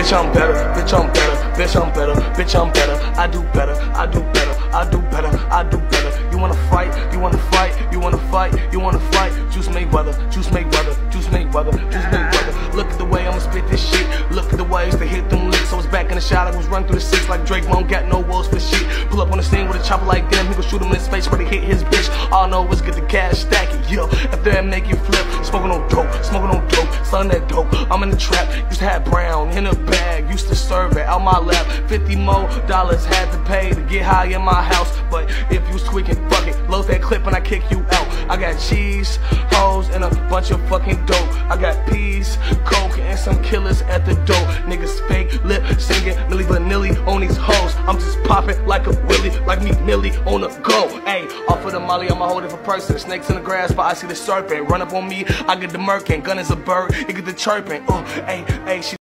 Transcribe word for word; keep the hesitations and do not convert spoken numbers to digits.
Bitch, I'm better, bitch, I'm better, bitch, I'm better, bitch, I'm better. I do better, I do better, I do better, I do better. You wanna fight, you wanna fight, you wanna fight, you wanna fight. Juice Mayweather, Juice Mayweather, Juice Mayweather, Juice Mayweather. Look at the way I'ma spit this shit. Look at the way I used to hit them licks. I was back in the shot, I was running through the six like Drake. Won't got no walls for shit. Pull up on the scene with a chopper like them. He gon' shoot him in his face, ready to hit his bitch. All I know is get the cash, stack it, yo. After that make you flip. Smoking on dope, smoking on dope, selling that dope. I'm in the trap. Used to have brown in a bag. Used to serve it out my lap. Fifty more dollars had to pay to get high in my house. But if you was tweaking, fuck it. Load that clip and I kick you out. I got cheese, hoes, and a bunch of fucking dope. I got peas, coke, and some killers at the door. Niggas fake lip singing, Milli Vanilli on these hoes. I'm just popping like a willy, like me Millie on the go. Ayy, off of the molly, I'm a whole different person. Snakes in the grass, but I see the serpent. Run up on me, I get the murking. Gun is a bird, you get the chirping. Oh, ayy, ayy, she